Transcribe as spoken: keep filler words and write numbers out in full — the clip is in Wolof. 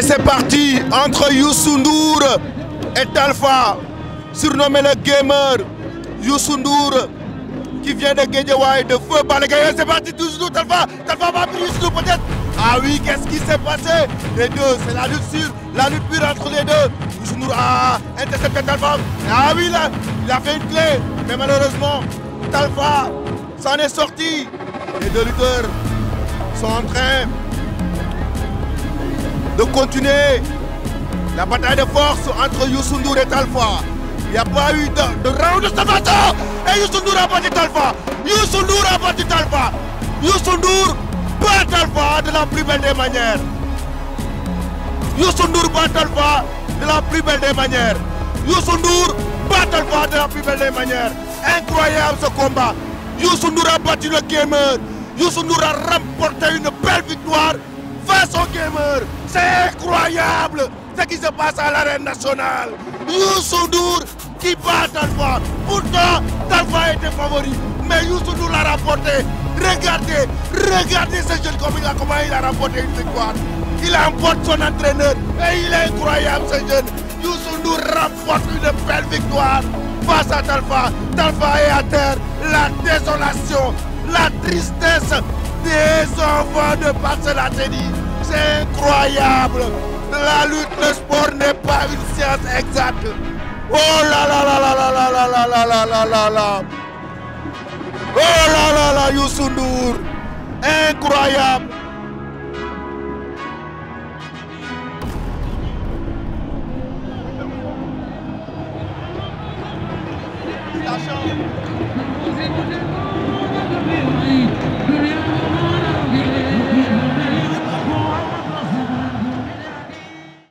Et c'est parti entre Youssou Ndour et Talfa, surnommé le gamer. Youssou Ndour qui vient de Guédiawaye, de Feu Balaye. C'est parti, Youssou Ndour, Talfa. Talfa va appuyer Youssou Ndour peut-être. Ah oui, qu'est-ce qui s'est passé? Les deux, c'est la lutte sûre, la lutte pure entre les deux. Youssou Ndour a intercepté Talfa. Ah oui, là, il a fait une clé. Mais malheureusement, Talfa s'en est sorti. Les deux lutteurs sont en train de continuer la bataille de force entre Youssou Ndour et Talfa. Il n'y a pas eu de, de round de salvation. Et Youssou Ndour a battu Talfa. Youssou Ndour a battu Talfa. Youssou Ndour bat Talfa de la plus belle des manières. Youssou Ndour bat Talfa de la plus belle des manières. Youssou Ndour bat Talfa de la plus belle des manières. Incroyable ce combat. Youssou Ndour a battu le gamer. Youssou Ndour a remporté une belle victoire face au gamer. C'est incroyable ce qui se passe à l'arène nationale. Youssou Ndour qui bat Talfa. Pourtant, Talfa était favori. Mais Youssou Ndour l'a remporté. Regardez, regardez ce jeune comme il a, comment il a remporté une victoire. Il emporte son entraîneur et il est incroyable ce jeune. Youssou Ndour remporte une belle victoire face à Talfa. Talfa est à terre. La désolation, la tristesse des enfants de Parcelles Assainies. C'est incroyable. La lutte, le sport n'est pas une science exacte. Oh là là là là là là là là là là là là. Oh là là là, Youssou Ndour. Incroyable.